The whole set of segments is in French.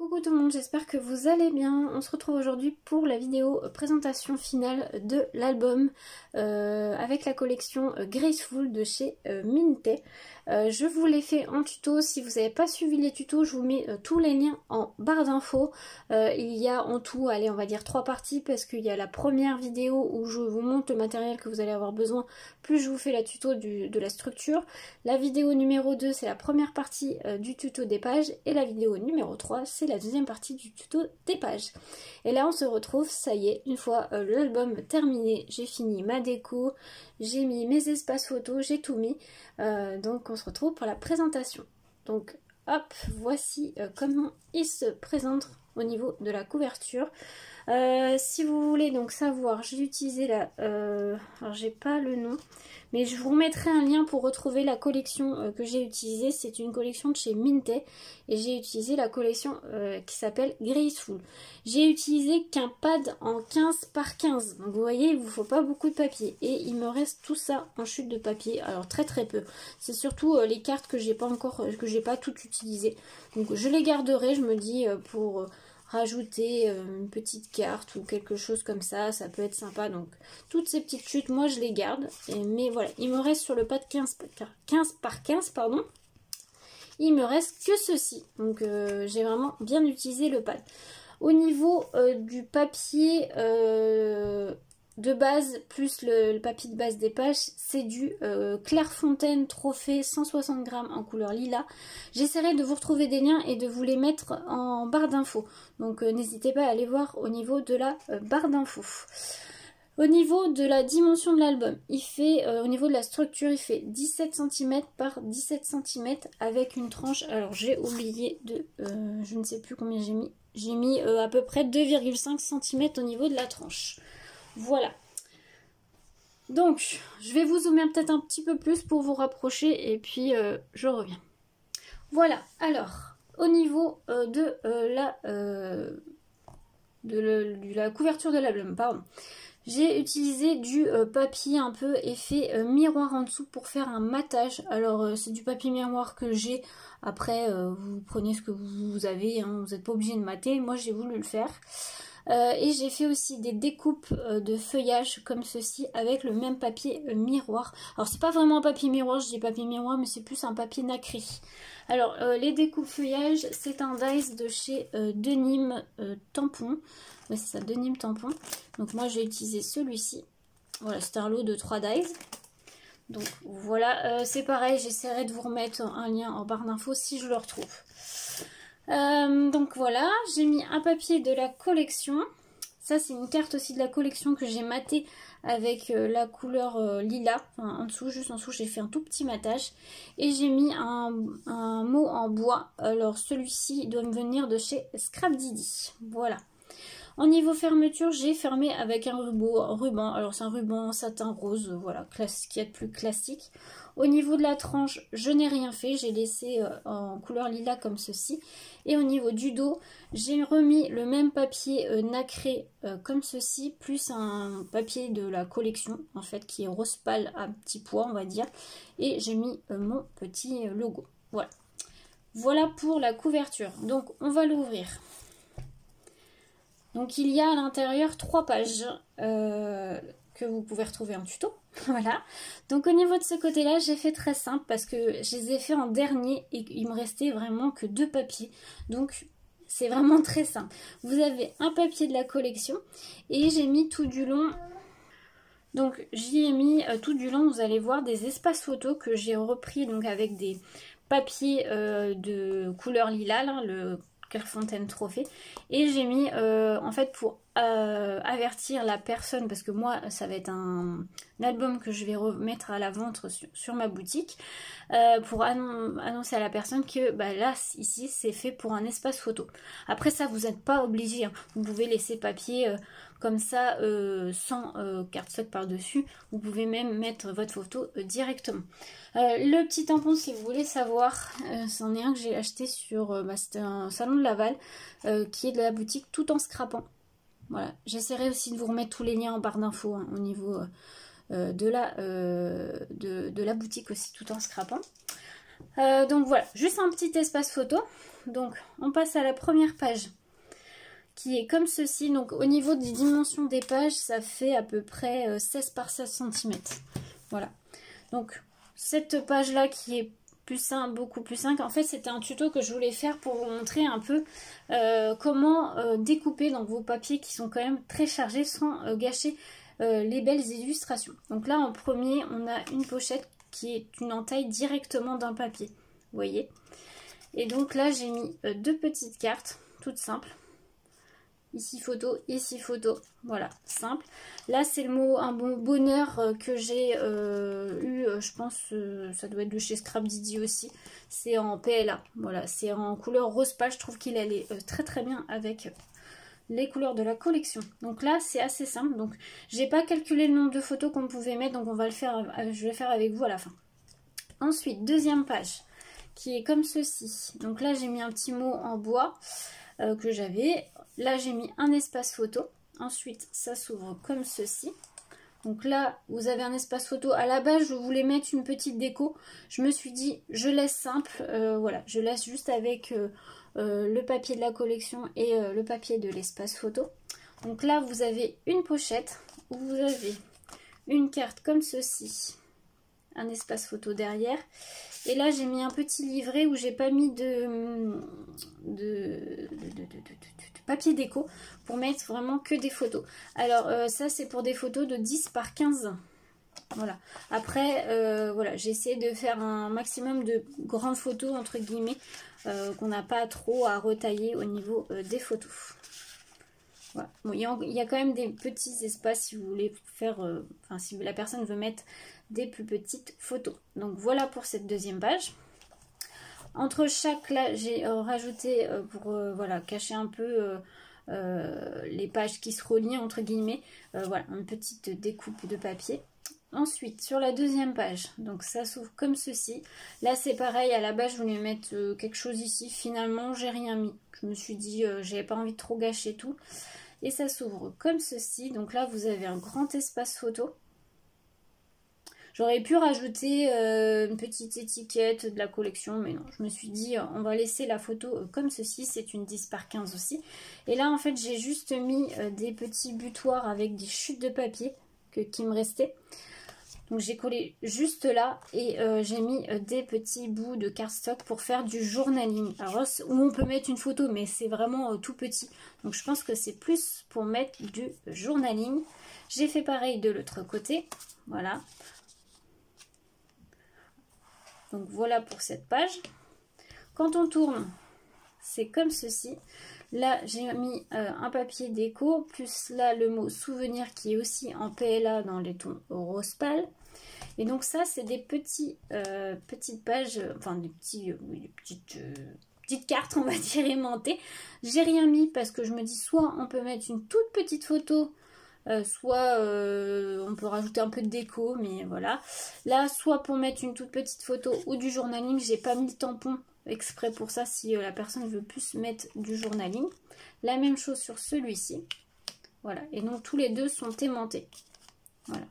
Coucou tout le monde, j'espère que vous allez bien. On se retrouve aujourd'hui pour la vidéo présentation finale de l'album avec la collection Graceful de chez Minté. Je vous l'ai fait en tuto. Si vous n'avez pas suivi les tutos, je vous mets tous les liens en barre d'infos. Il y a en tout, allez, on va dire 3 parties parce qu'il y a la première vidéo où je vous montre le matériel que vous allez avoir besoin, plus je vous fais la tuto de la structure. La vidéo numéro 2, c'est la première partie du tuto des pages, et la vidéo numéro 3, c'est la deuxième partie du tuto des pages. Et là on se retrouve, ça y est, une fois l'album terminé, j'ai fini ma déco, j'ai mis mes espaces photos, j'ai tout mis, donc on se retrouve pour la présentation. Donc hop, voici comment il se présente au niveau de la couverture. Si vous voulez donc savoir, j'ai utilisé la... alors j'ai pas le nom, mais je vous remettrai un lien pour retrouver la collection que j'ai utilisée. C'est une collection de chez Minté et j'ai utilisé la collection qui s'appelle Graceful. J'ai utilisé qu'un pad en 15 par 15, donc vous voyez, il vous faut pas beaucoup de papier, et il me reste tout ça en chute de papier, alors très peu. C'est surtout les cartes que j'ai pas encore, que j'ai pas toutes utilisées, donc je les garderai, je me dis, pour rajouter une petite carte ou quelque chose comme ça, ça peut être sympa. Donc toutes ces petites chutes, moi je les garde, mais voilà, il me reste sur le pad 15 par 15, pardon, il me reste que ceci, donc j'ai vraiment bien utilisé le pad. Au niveau du papier de base, plus le papier de base des pages, c'est du Clairefontaine Trophée 160 grammes en couleur lilas. J'essaierai de vous retrouver des liens et de vous les mettre en barre d'infos. Donc n'hésitez pas à aller voir au niveau de la barre d'infos. Au niveau de la dimension de l'album, il fait, au niveau de la structure, il fait 17 cm par 17 cm avec une tranche. Alors j'ai oublié de, je ne sais plus combien j'ai mis. J'ai mis à peu près 2,5 cm au niveau de la tranche. Voilà. Donc, je vais vous zoomer peut-être un petit peu plus pour vous rapprocher et puis je reviens. Voilà. Alors, au niveau de la couverture de l'album, pardon. J'ai utilisé du papier un peu effet miroir en dessous pour faire un matage. Alors c'est du papier miroir que j'ai. Après vous prenez ce que vous avez, hein. Vous n'êtes pas obligé de mater. Moi j'ai voulu le faire. Et j'ai fait aussi des découpes de feuillage comme ceci avec le même papier miroir. Alors c'est pas vraiment un papier miroir, je dis papier miroir, mais c'est plus un papier nacré. Alors les découpes feuillage, c'est un dies de chez Denim Tampon. Ouais, c'est ça, Denim Tampon. Donc moi j'ai utilisé celui-ci. Voilà, c'est un lot de 3 dies. Donc voilà, c'est pareil, j'essaierai de vous remettre un lien en barre d'infos si je le retrouve. Donc voilà, j'ai mis un papier de la collection. Ça c'est une carte aussi de la collection que j'ai maté avec la couleur lilas. Enfin, en dessous, juste en dessous, j'ai fait un tout petit matage. Et j'ai mis un mot en bois. Alors celui-ci doit me venir de chez Scrap Didi. Voilà. Au niveau fermeture, j'ai fermé avec un ruban. Alors c'est un ruban satin rose, voilà, ce qu'il y a de plus classique. Au niveau de la tranche, je n'ai rien fait, j'ai laissé en couleur lilas comme ceci. Et au niveau du dos, j'ai remis le même papier nacré comme ceci, plus un papier de la collection, en fait, qui est rose pâle à petit pois, on va dire. Et j'ai mis mon petit logo. Voilà. Voilà pour la couverture. Donc on va l'ouvrir. Donc il y a à l'intérieur 3 pages que vous pouvez retrouver en tuto. Voilà. Donc au niveau de ce côté-là, j'ai fait très simple parce que je les ai fait en dernier et il me restait vraiment que 2 papiers. Donc c'est vraiment très simple. Vous avez un papier de la collection et j'ai mis tout du long... Donc j'y ai mis tout du long, vous allez voir, des espaces photos que j'ai repris donc avec des papiers de couleur lilas, là, le Clairefontaine Trophée, et j'ai mis en fait pour avertir la personne, parce que moi ça va être un album que je vais remettre à la vente sur ma boutique, pour annoncer à la personne que bah, là ici c'est fait pour un espace photo. Après ça vous n'êtes pas obligé, hein. Vous pouvez laisser papier comme ça sans cardstock par dessus, vous pouvez même mettre votre photo directement. Le petit tampon, si vous voulez savoir, c'en est un que j'ai acheté sur c'était un salon de Laval qui est de la boutique Tout en Scrapant. Voilà, j'essaierai aussi de vous remettre tous les liens en barre d'infos, hein, au niveau de la boutique aussi Tout en Scrapant. Donc voilà, juste un petit espace photo. Donc on passe à la première page qui est comme ceci. Donc au niveau des dimensions des pages, ça fait à peu près 16 par 16 cm. Voilà. Donc cette page là qui est plus simple, beaucoup plus simple. En fait, c'était un tuto que je voulais faire pour vous montrer un peu comment découper donc vos papiers qui sont quand même très chargés sans gâcher les belles illustrations. Donc là, en premier, on a une pochette qui est une entaille directement d'un papier. Vous voyez? Et donc là, j'ai mis deux petites cartes, toutes simples. Ici photo, voilà, simple. Là, c'est le mot, un bon bonheur que j'ai eu, je pense, ça doit être de chez Scrap Didi aussi. C'est en PLA, voilà, c'est en couleur rose pâle. Je trouve qu'il allait très très bien avec les couleurs de la collection. Donc là, c'est assez simple. Donc, j'ai pas calculé le nombre de photos qu'on pouvait mettre, donc on va le faire, je vais le faire avec vous à la fin. Ensuite, deuxième page, qui est comme ceci. Donc là, j'ai mis un petit mot en bois que j'avais. Là, j'ai mis un espace photo. Ensuite, ça s'ouvre comme ceci. Donc là, vous avez un espace photo. À la base, je voulais mettre une petite déco. Je me suis dit, je laisse simple. Voilà, je laisse juste avec le papier de la collection et le papier de l'espace photo. Donc là, vous avez une pochette où vous avez une carte comme ceci. Un espace photo derrière. Et là, j'ai mis un petit livret où j'ai pas mis de papier déco pour mettre vraiment que des photos. Alors, ça, c'est pour des photos de 10 par 15. Voilà. Après, voilà, j'ai essayé de faire un maximum de grandes photos, entre guillemets, qu'on n'a pas trop à retailler au niveau des photos. Voilà. Bon, il y a quand même des petits espaces si vous voulez faire, enfin si la personne veut mettre des plus petites photos. Donc voilà pour cette deuxième page. Entre chaque, là, j'ai rajouté pour voilà, cacher un peu les pages qui se relient entre guillemets. Voilà, une petite découpe de papier. Ensuite, sur la deuxième page, donc ça s'ouvre comme ceci. Là, c'est pareil, à la base, je voulais mettre quelque chose ici. Finalement, j'ai rien mis. Je me suis dit, j'avais pas envie de trop gâcher tout. Et ça s'ouvre comme ceci. Donc là, vous avez un grand espace photo. J'aurais pu rajouter une petite étiquette de la collection, mais non, je me suis dit, on va laisser la photo comme ceci. C'est une 10 par 15 aussi. Et là, en fait, j'ai juste mis des petits butoirs avec des chutes de papier qui me restaient. Donc j'ai collé juste là et j'ai mis des petits bouts de cardstock pour faire du journaling. Alors où on peut mettre une photo, mais c'est vraiment tout petit. Donc je pense que c'est plus pour mettre du journaling. J'ai fait pareil de l'autre côté. Voilà. Donc voilà pour cette page. Quand on tourne, c'est comme ceci. Là, j'ai mis un papier déco, plus là le mot souvenir qui est aussi en PLA dans les tons rose pâle. Et donc ça, c'est des petites pages, enfin des petites cartes, on va dire, aimantées. J'ai rien mis parce que je me dis soit on peut mettre une toute petite photo, soit on peut rajouter un peu de déco, mais voilà. Là, soit pour mettre une toute petite photo ou du journaling, j'ai pas mis le tampon exprès pour ça si la personne veut plus mettre du journaling. La même chose sur celui-ci. Voilà, et donc tous les deux sont aimantés. Voilà.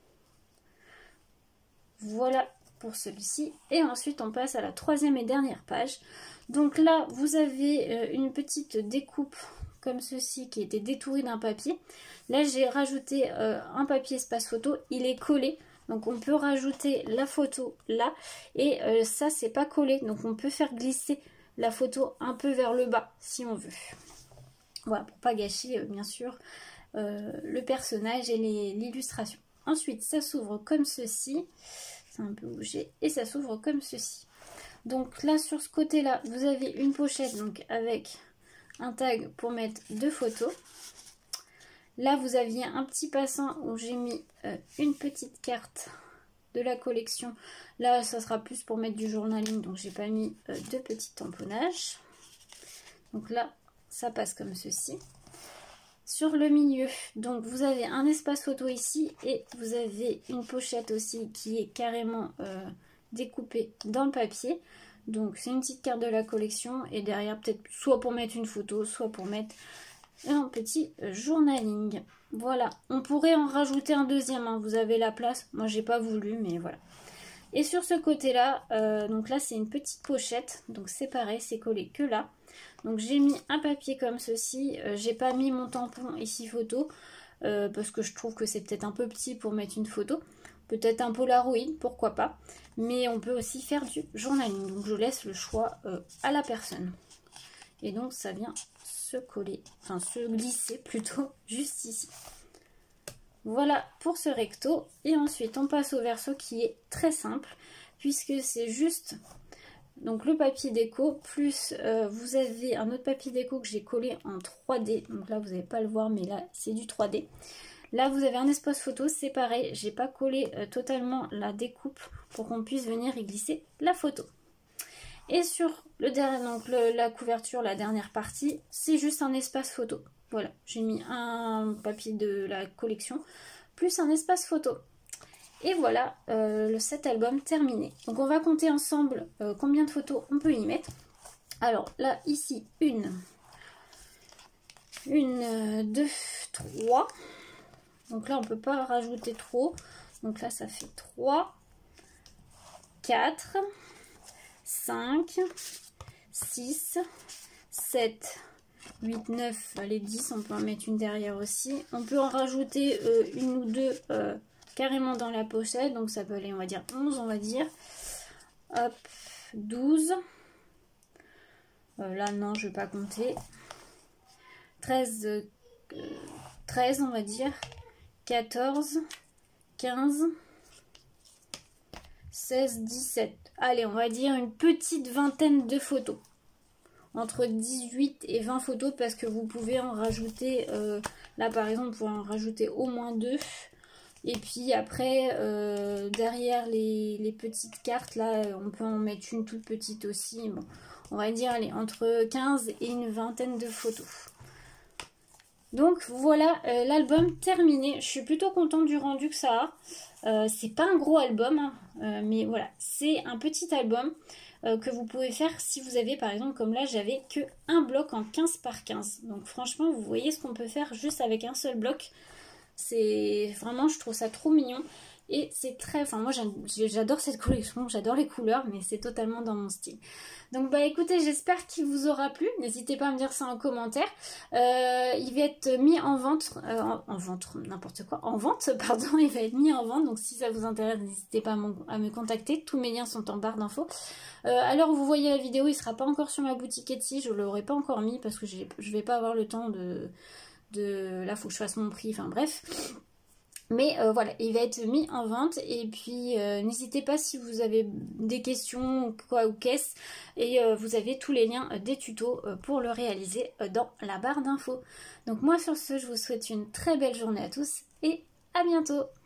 Voilà pour celui-ci. Et ensuite, on passe à la troisième et dernière page. Donc là, vous avez une petite découpe comme ceci qui était détourée d'un papier. Là, j'ai rajouté un papier espace photo. Il est collé. Donc, on peut rajouter la photo là. Et ça, c'est pas collé. Donc, on peut faire glisser la photo un peu vers le bas si on veut. Voilà, pour pas gâcher, bien sûr, le personnage et l'illustration. Ensuite, ça s'ouvre comme ceci. C'est un peu bougé. Et ça s'ouvre comme ceci. Donc là, sur ce côté-là, vous avez une pochette donc avec un tag pour mettre deux photos. Là, vous aviez un petit passant où j'ai mis une petite carte de la collection. Là, ça sera plus pour mettre du journaling, donc j'ai pas mis de petits tamponnages. Donc là, ça passe comme ceci. Sur le milieu, donc vous avez un espace photo ici et vous avez une pochette aussi qui est carrément découpée dans le papier. Donc c'est une petite carte de la collection et derrière peut-être soit pour mettre une photo, soit pour mettre un petit journaling. Voilà, on pourrait en rajouter un deuxième, hein. Vous avez la place. Moi j'ai pas voulu, mais voilà. Et sur ce côté-là, donc là c'est une petite pochette, donc c'est pareil, c'est collé que là. Donc j'ai mis un papier comme ceci, j'ai pas mis mon tampon ici photo, parce que je trouve que c'est peut-être un peu petit pour mettre une photo. Peut-être un Polaroid, pourquoi pas. Mais on peut aussi faire du journaling, donc je laisse le choix à la personne. Et donc ça vient se coller, enfin se glisser plutôt, juste ici. Voilà pour ce recto. Et ensuite on passe au verso qui est très simple, puisque c'est juste donc le papier déco, plus vous avez un autre papier déco que j'ai collé en 3D. Donc là vous n'allez pas le voir, mais là c'est du 3D. Là vous avez un espace photo, c'est pareil, j'ai pas collé totalement la découpe pour qu'on puisse venir y glisser la photo. Et sur le dernier, donc la couverture, la dernière partie, c'est juste un espace photo. Voilà, j'ai mis un papier de la collection, plus un espace photo. Et voilà cet album terminé. Donc on va compter ensemble combien de photos on peut y mettre. Alors là, ici, 1, 2, 3. Donc là, on ne peut pas rajouter trop. Donc là, ça fait 3, 4, 5, 6, 7, 8, 9, allez 10, on peut en mettre une derrière aussi. On peut en rajouter une ou deux carrément dans la pochette, donc ça peut aller, on va dire 11, on va dire. Hop, 12. Là, non, je ne vais pas compter. 13, 13, on va dire. 14, 15, 16, 17. Allez, on va dire une petite vingtaine de photos. Entre 18 et 20 photos parce que vous pouvez en rajouter, là par exemple, vous pouvez en rajouter au moins 2. Et puis après, derrière les petites cartes, là, on peut en mettre une toute petite aussi. Bon, on va dire, allez, entre 15 et une vingtaine de photos. Donc voilà l'album terminé. Je suis plutôt contente du rendu que ça a. C'est pas un gros album, hein, mais voilà, c'est un petit album que vous pouvez faire si vous avez par exemple, comme là, j'avais que un bloc en 15 par 15. Donc franchement, vous voyez ce qu'on peut faire juste avec un seul bloc. C'est vraiment, je trouve ça trop mignon. Et c'est très, enfin moi j'adore cette collection, j'adore les couleurs, mais c'est totalement dans mon style. Donc bah écoutez, j'espère qu'il vous aura plu. N'hésitez pas à me dire ça en commentaire. Il va être mis en vente, n'importe quoi, en vente, pardon, il va être mis en vente. Donc si ça vous intéresse, n'hésitez pas à me contacter. Tous mes liens sont en barre d'infos. Alors vous voyez la vidéo, il ne sera pas encore sur ma boutique Etsy, je ne l'aurai pas encore mis parce que je vais pas avoir le temps de... Là, il faut que je fasse mon prix, enfin bref. Mais voilà, il va être mis en vente. Et puis, n'hésitez pas si vous avez des questions quoi ou qu'est-ce. Et vous avez tous les liens des tutos pour le réaliser dans la barre d'infos. Donc moi, sur ce, je vous souhaite une très belle journée à tous et à bientôt.